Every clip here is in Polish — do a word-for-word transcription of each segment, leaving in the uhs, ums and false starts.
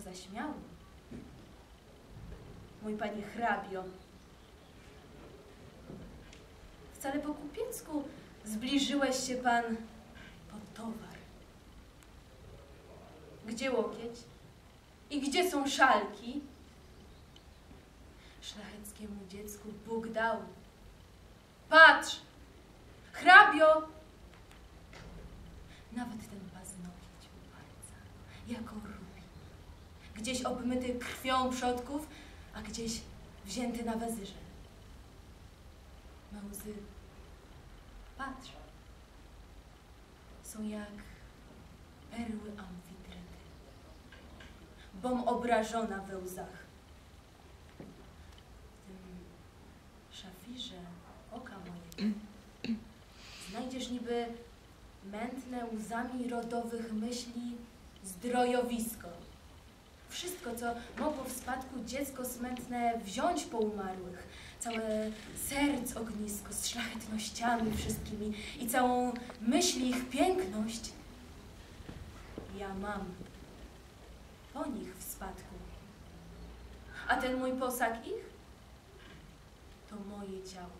zaśmiało. Mój panie hrabio, wcale po kupiecku zbliżyłeś się pan po towar. Gdzie łokieć? I gdzie są szalki? Szlacheckiemu dziecku Bóg dał. Patrz, hrabio! Nawet ten paznokieć u palca, jako rubin. Gdzieś obmyty krwią przodków, a gdzieś wzięty na wezyrze. Me łzy, patrz, są jak perły amfitryty, bom obrażona we łzach. W tym szafirze oka mojego znajdziesz niby mętne łzami rodowych myśli zdrojowisko. Wszystko, co mogło w spadku dziecko smętne wziąć po umarłych, całe serc ognisko z szlachetnościami wszystkimi i całą myśli ich piękność, ja mam po nich w spadku. A ten mój posag ich to moje ciało.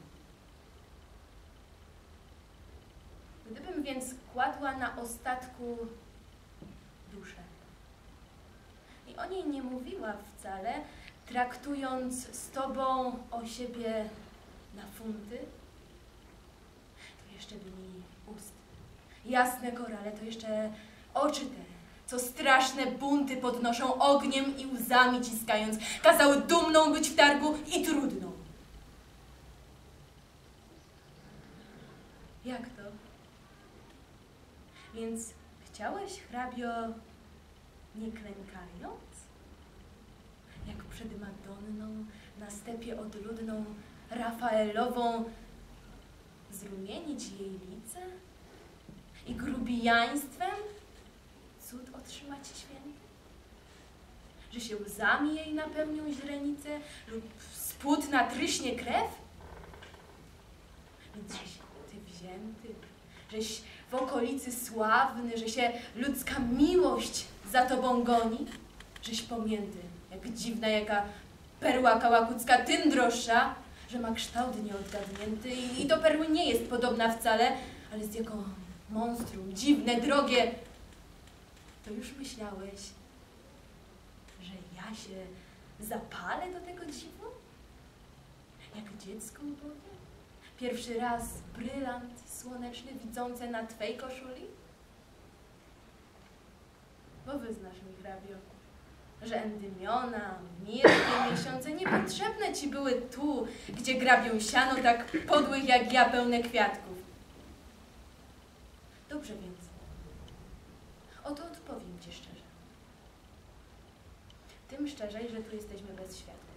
Gdybym więc kładła na ostatku duszę i o niej nie mówiła wcale, traktując z tobą o siebie na funty, to jeszcze by mi ust jasne korale, to jeszcze oczy te, co straszne bunty podnoszą ogniem i łzami ciskając, kazały dumną być w targu i trudną. Jak to? Więc chciałeś, hrabio, nie klękając? Jak przed Madonną na stepie odludną Rafaelową zrumienić jej lice? I grubijaństwem cud otrzymać święty? Że się łzami jej napełnią źrenice lub z płód natryśnie krew? Więc żeś ty wzięty, żeś w okolicy sławny, że się ludzka miłość za tobą goni, żeś pomięty, jak dziwna jaka perła kałakucka, tym droższa, że ma kształt nieodgadnięty i, i do perły nie jest podobna wcale, ale jest jako monstrum, dziwne, drogie. To już myślałeś, że ja się zapalę do tego dziwu? Jak dziecko ubogie? Pierwszy raz brylant słoneczny widzące na twej koszuli? Bo wyznasz mi, hrabio, że endymiona, mirne miesiące niepotrzebne ci były tu, gdzie grabią siano tak podłych jak ja pełne kwiatków. Dobrze więc, oto odpowiem ci szczerze. Tym szczerzej, że tu jesteśmy bez świadków.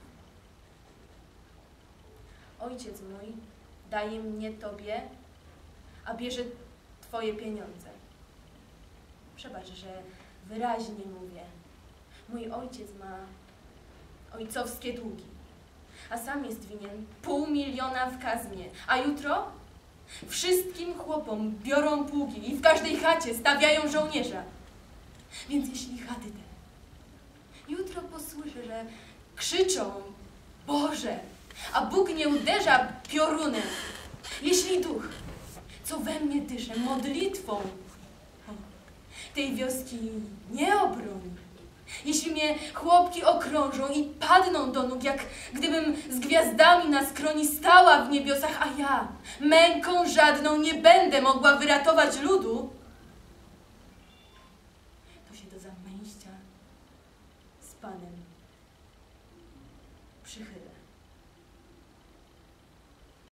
Ojciec mój daje mnie tobie, a bierze twoje pieniądze. Przebacz, że wyraźnie mówię. Mój ojciec ma ojcowskie długi, a sam jest winien pół miliona w kazmie, a jutro wszystkim chłopom biorą pługi i w każdej chacie stawiają żołnierza. Więc jeśli chaty te jutro posłyszę, że krzyczą Boże, a Bóg nie uderza piorunem, jeśli duch, co we mnie dysze modlitwą, tej wioski nie obroni, jeśli mnie chłopki okrążą i padną do nóg, jak gdybym z gwiazdami na skroni stała w niebiosach, a ja męką żadną nie będę mogła wyratować ludu, to się do zamęścia z Panem przychylę.